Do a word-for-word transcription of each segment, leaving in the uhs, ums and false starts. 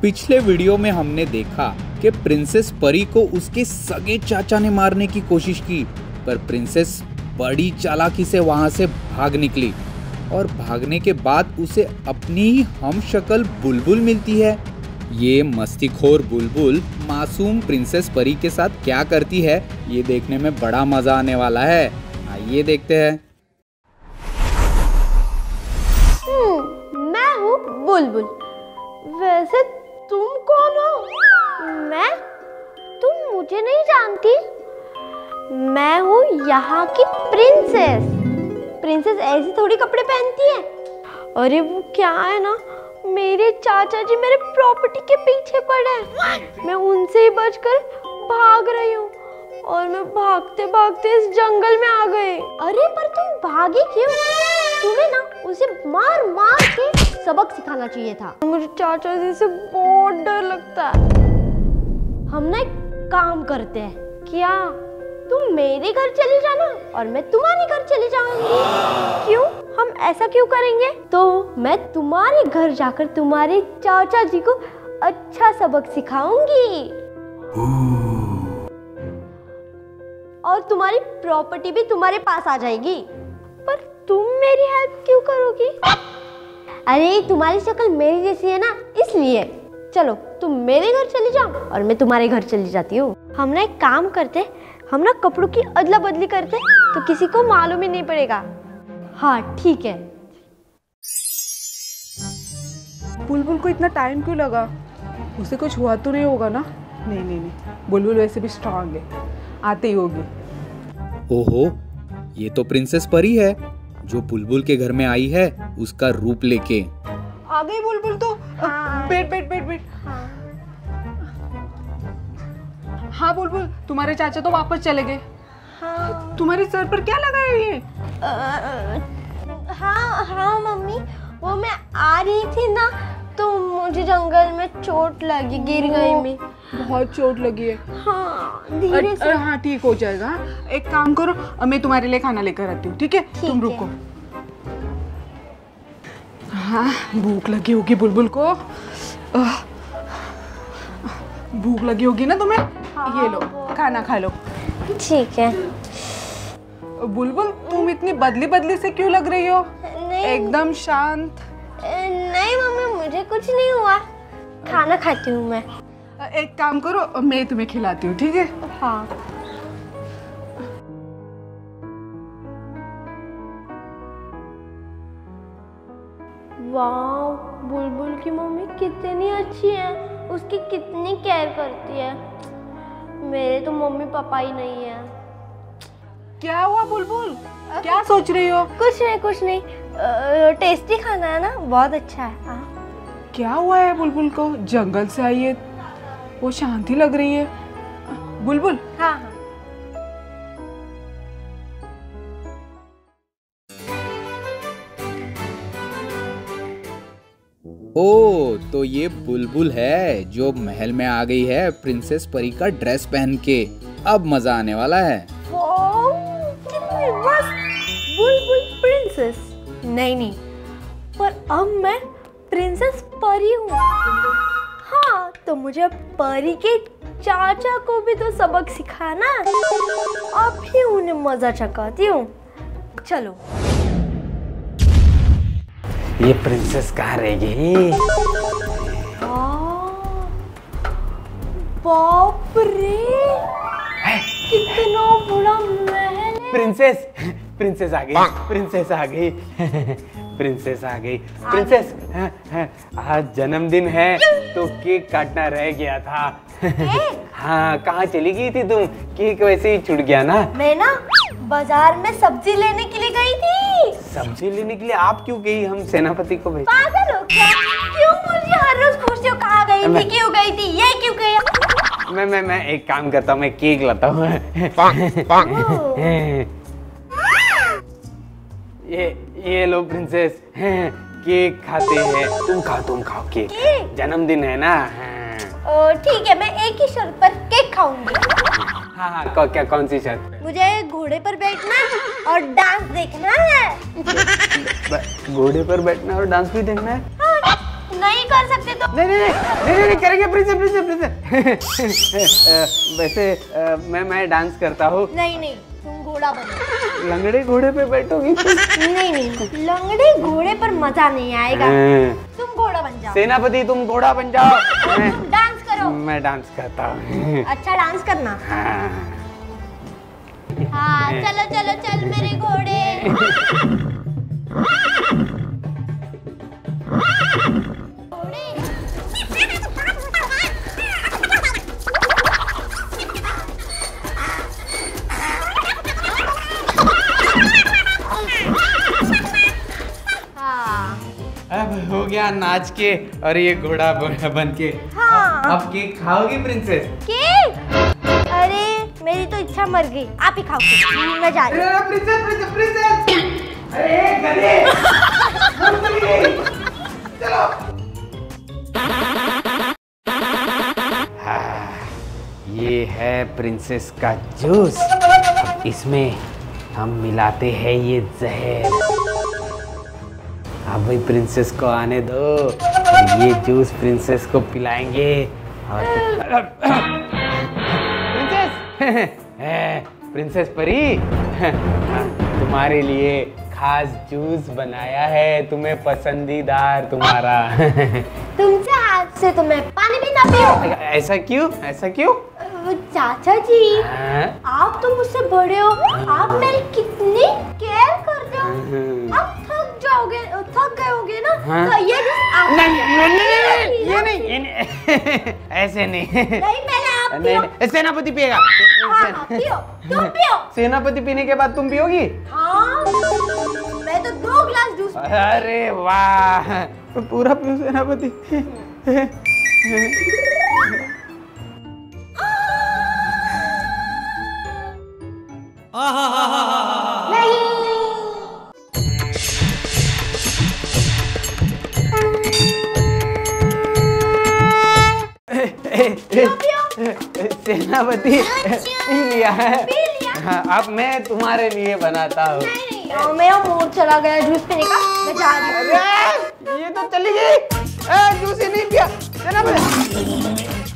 पिछले वीडियो में हमने देखा कि प्रिंसेस परी को उसके सगे चाचा ने मारने की कोशिश की, पर प्रिंसेस बड़ी चालाकी से वहां से भाग निकली और भागने के बाद उसे अपनी ही हमशक्ल बुलबुल मिलती है। ये मस्तीखोर बुलबुल मासूम प्रिंसेस परी के साथ क्या करती है, ये देखने में बड़ा मजा आने वाला है। आइए देखते हैं। मैं हूँ बुलबुल। वैसे तुम कौन हो? मैं? तुम मुझे नहीं जानती। मैं हूँ यहाँ की प्रिंसेस। प्रिंसेस ऐसे थोड़ी कपड़े पहनती है। अरे वो क्या है ना, मेरे चाचा जी मेरे प्रॉपर्टी के पीछे पड़े हैं। मैं उनसे ही बचकर भाग रही हूँ और मैं भागते भागते इस जंगल में आ गई। अरे पर तुम भागे क्यों? तुम्हें ना उसे मार मार के सबक सिखाना चाहिए था। मुझे चाचा जी से बहुत डर लगता है। हम ना एक काम करते हैं, क्या तुम मेरे घर चली जाना और मैं तुम्हारे घर चली जाऊंगी। क्यों? हम ऐसा क्यों करेंगे? तो मैं तुम्हारे घर जाकर तुम्हारे चाचा जी को अच्छा सबक सिखाऊंगी और तुम्हारी प्रॉपर्टी भी तुम्हारे पास आ जाएगी। पर तुम मेरी हेल्प क्यों करोगी? अरे तुम्हारी शक्ल मेरी जैसी है ना, इसलिए। चलो तुम मेरे घर चली जाओ और मैं तुम्हारे घर चली जाती हूँ। हम ना एक काम करते, हम ना कपड़ों की अदला बदली करते तो किसी को मालूम ही नहीं पड़ेगा। हाँ ठीक है। बुलबुल को इतना टाइम क्यों लगा? उसे कुछ हुआ तो नहीं होगा ना? नहीं नहीं नहीं, बुलबुल वैसे भी स्ट्रांग है, आते ही होगी। ओहो, ये तो प्रिंसेस परी है जो बुलबुल के घर में आई है उसका रूप लेके। आ गई बुलबुल तो। बैठ बैठ बैठ बैठ। हाँ बुलबुल, तुम्हारे चाचा तो वापस चले गए। हाँ। तुम्हारे सर पर क्या लगा है ये? हाँ हाँ मम्मी, वो मैं आ रही थी ना तो मुझे जंगल में चोट लगी, गिर गई मैं। बहुत चोट लगी है। हाँ धीरे से। हाँ ठीक हो जाएगा। एक काम करो, मैं तुम्हारे लिए खाना लेकर आती हूँ, ठीक है? तुम रुको। हाँ भूख लगी होगी बुलबुल को। भूख लगी होगी ना तुम्हें? हाँ, ये लो खाना खा लो। ठीक है। बुलबुल तुम इतनी बदली बदली से क्यों लग रही हो? नहीं, एकदम शांत। नहीं मम्मी, मुझे कुछ नहीं हुआ, खाना खाती हूँ मैं। एक काम करो, मैं तुम्हें खिलाती हूँ, ठीक है? हाँ। वाह, बुलबुल की मम्मी कितनी अच्छी है, उसकी कितनी केयर करती है। मेरे तो मम्मी पापा ही नहीं है। क्या हुआ बुलबुल? क्या सोच रही हो? कुछ नहीं कुछ नहीं, आ, टेस्टी खाना है ना, बहुत अच्छा है। आ? क्या हुआ है बुलबुल को? जंगल से आई है, वो शांति लग रही है। बुलबुल। हाँ हाँ। ओ, तो ये बुलबुल है जो महल में आ गई है प्रिंसेस परी का ड्रेस पहन के। अब मजा आने वाला है। कितनी मस्त बुलबुल प्रिंसेस। नहीं नहीं, पर अब मैं प्रिंसेस परी हूँ। हाँ, तो मुझे परी के चाचा को भी तो सबक सिखाना, अब ही उन्हें मजा चखाती हूँ। चलो। ये प्रिंसेस कहाँ रह गई? बाप रे, कितना बड़ा महल है। प्रिंसेस प्रिंसेस आ गई, प्रिंसेस आ गई, प्रिंसेस आ गई। प्रिंसेस, आज जन्मदिन है तो केक काटना रह गया था। हाँ, कहाँ चली गई थी तुम? केक वैसे ही छूट गया ना। मैं ना बाजार में सब्जी लेने के लिए गई थी। सब्जी लेने के लिए आप क्यों गई? हम सेनापति को भेज। पागल हो क्या? क्यों मुझे हर रोज पूछते हो कहाँ गई थी, क्यों गई थी, ये क्यों गया? मैं मैं मैं एक काम करता हूँ, मैं केक लाता हूँ। ये ये लो प्रिंसेस, केक खाते हैं। तुम खाओ तुम खाओ केक, जन्मदिन है ना। ठीक है, मैं एक ही शर्त पर केक खाऊंगी। हाँ हाँ, कौ, क्या कौन सी शर्त? मुझे घोड़े पर बैठना और डांस देखना है। घोड़े पर बैठना और डांस भी देखना है? हाँ, नहीं कर सकते तो नहीं नहीं नहीं नहीं, नहीं करेंगे प्रिंसेस प्रिंसेस प्रिंसेस। वैसे अ, मैं मैं डांस करता हूँ। नहीं नहीं, तुम घोड़ा बनो। लंगड़े घोड़े पे बैठोगी? नहीं नहीं, लंगड़े घोड़े पर मजा नहीं आएगा। तुम घोड़ा बन जाओ। सेनापति तुम घोड़ा बन जाओ। मैं तुम डांस करो। मैं डांस करता हूँ। अच्छा डांस करना। हाँ। हाँ चलो चलो चल मेरे घोड़े। हाँ अब हो गया नाच के और ये घोड़ा ब- बन के। हाँ। अब केक खाओगी प्रिंसेस? केक? अरे मेरी तो इच्छा मर गई, आप ही खाओ केक। मैं जा रही हूँ। प्रिंसेस प्रिंसेस प्रिंसेस अरे गधे मर चली गई। चलो। हाँ, ये है प्रिंसेस का जूस। अब इसमें हम मिलाते हैं ये जहर। अब भाई प्रिंसेस को आने दो और ये जूस प्रिंसेस को पिलाएंगे। और प्रिंसेस प्रिंसेस परी तुम्हारे लिए खास जूस बनाया है, तुम्हें पसंदीदार तुम्हारा। तुमसे हाथ से तो मैं पानी भी ना पीऊं। ऐसा क्यों ऐसा क्यों? चाचा जी, हाँ? आप तो मुझसे बड़े हो, आप मेरी कितनी केयर करते हो। आप थक जाओगे, थक गए होगे ना? हाँ? तो ये जूस आप नहीं नहीं नहीं नहीं ये नहीं ये नहीं ऐसे नहीं। नहीं पहले आप नहीं पियो। नहीं सेनापति पिएगा। हाँ, हाँ, पियो, तुम पियो। सेनापति पीने के बाद तुम पियोगी? हाँ, मैं तो दो ग्लास जूस। अरे वाह, तो पूरा पियो सेनापति। सेनापति पी लिया है। पी लिया? हाँ, अब मैं तुम्हारे लिए बनाता हूँ। नहीं नहीं, मेरा मूड चला गया जूस पीने का, मैं जा रही हूँ। अरे ये तो चली गई। ए, जूस ही नहीं पिया सेनापति।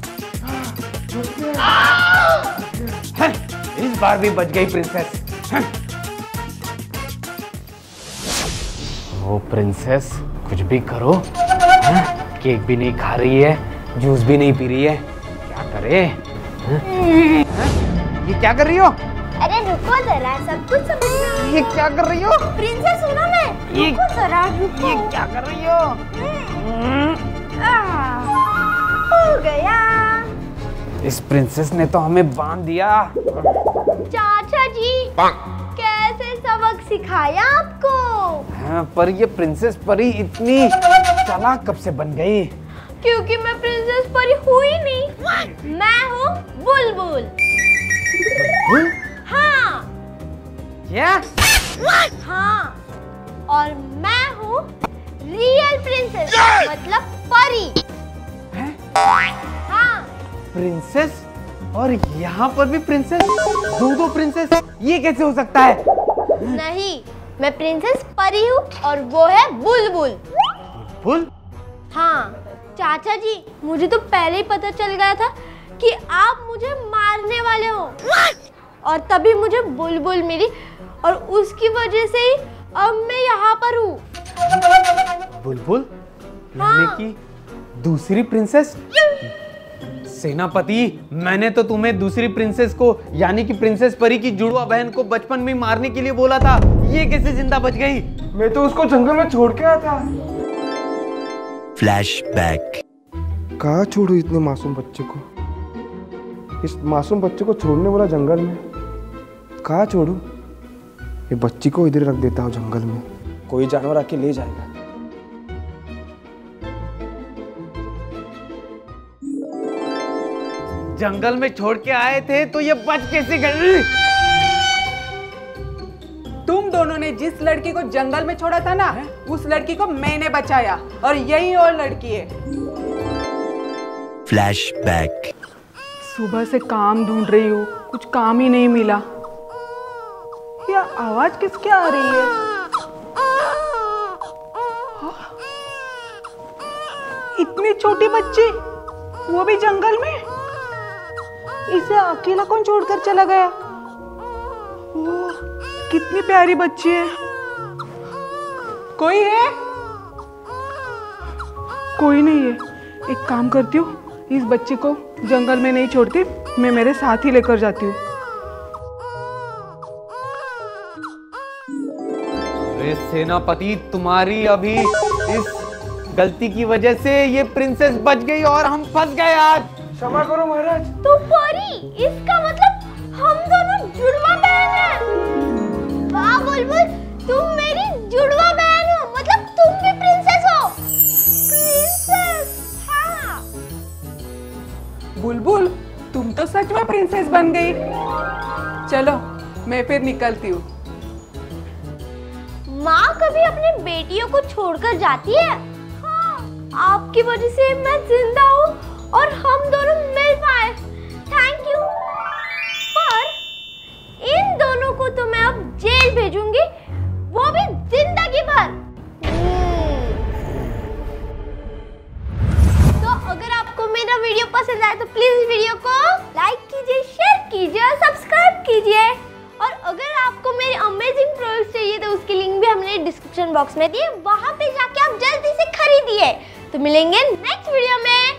हाँ, इस बार भी बच गई प्रिंसेस। हाँ। वो प्रिंसेस कुछ भी करो, हाँ, केक भी नहीं खा रही है, जूस भी नहीं पी रही है, क्या करे? हाँ? हाँ? ये क्या कर रही हो? अरे रुको जरा, सब कुछ समझना। ये क्या कर रही हो? प्रिंसेस हूँ ना मैं। ये- रुको जरा, रुको। ये क्या कर रही हो? आ, हो गया। इस प्रिंसेस ने तो हमें बांध दिया। चाचा जी, कैसे सबक सिखाया आपको? हाँ, पर ये प्रिंसेस परी इतनी चालाक कब से बन गई? क्योंकि मैं प्रिंसेस परी हुई नहीं, मैं हूँ बुलबुल। बुल? हाँ क्या? हाँ, और मैं हूँ रियल प्रिंसेस, मतलब परी। हैं? हाँ, प्रिंसेस और यहाँ पर भी प्रिंसेस, दो दो प्रिंसेस, ये कैसे हो सकता है? नहीं, मैं प्रिंसेस परी हूँ और वो है बुलबुल। बुल? हाँ चाचा जी, मुझे तो पहले ही पता चल गया था कि आप मुझे मारने वाले हो। और तभी मुझे बुलबुल मिली और उसकी वजह से ही अब मैं यहाँ पर हूँ। बुलबुल? हाँ। यानी कि दूसरी प्रिंसेस? सेनापति, मैंने तो तुम्हें दूसरी प्रिंसेस को यानी कि प्रिंसेस परी की जुड़वा बहन को बचपन में मारने के लिए बोला था, ये कैसे जिंदा बच गई? मैं तो उसको जंगल में छोड़ के आया था। फ्लैशबैक। कहाँ छोड़ू इतने मासूम बच्चे को? इस मासूम बच्चे को छोड़ने वाला जंगल में कहाँ छोड़ू? ये बच्ची को इधर रख देता हूँ जंगल में, कोई जानवर आके ले जाएगा। जंगल में छोड़ के आए थे तो ये बच कैसे गई? तुम दोनों ने जिस लड़की को जंगल में छोड़ा था ना, उस लड़की को मैंने बचाया और यही और लड़की है। फ्लैशबैक। सुबह से काम ढूंढ रही हूँ, कुछ काम ही नहीं मिला। यह आवाज किसकी आ रही है? हाँ? इतनी छोटी बच्ची, वो भी जंगल में। इसे अकेला कौन छोड़कर चला गया? ओह, कितनी प्यारी बच्ची है। कोई है? कोई नहीं है। एक काम करती हूँ, इस बच्ची को जंगल में नहीं छोड़ती, मैं मेरे साथ ही लेकर जाती हूँ। अरे सेनापति, तुम्हारी अभी इस गलती की वजह से ये प्रिंसेस बच गई और हम फंस गए आज। क्षमा करो महाराज। तू परी, इसका मतलब हम दोनों जुड़वा बहन हैं। वाह बुलबुल, तुम मेरी जुड़वा बहन हो, मतलब तुम भी प्रिंसेस हो। प्रिंसेस, हाँ। बुलबुल, तुम तो सच में प्रिंसेस बन गई। चलो, मैं फिर निकलती हूँ। माँ कभी अपनी बेटियों को छोड़कर जाती है? हाँ, आपकी वजह से मैं जिंदा हूँ और हम दोनों मिल पाए। Thank you. पर इन दोनों को तो मैं अब जेल भेजूंगी, वो भी जिंदगी भर। तो अगर आपको मेरा वीडियो पसंद आए तो प्लीज वीडियो को लाइक कीजिए, शेयर कीजिए और सब्सक्राइब कीजिए। और अगर आपको मेरी अमेजिंग प्रोडक्ट्स चाहिए तो उसकी लिंक भी हमने डिस्क्रिप्शन बॉक्स में दी है, वहां पे जाके आप जल्दी से खरीदिए। तो मिलेंगे नेक्स्ट वीडियो में।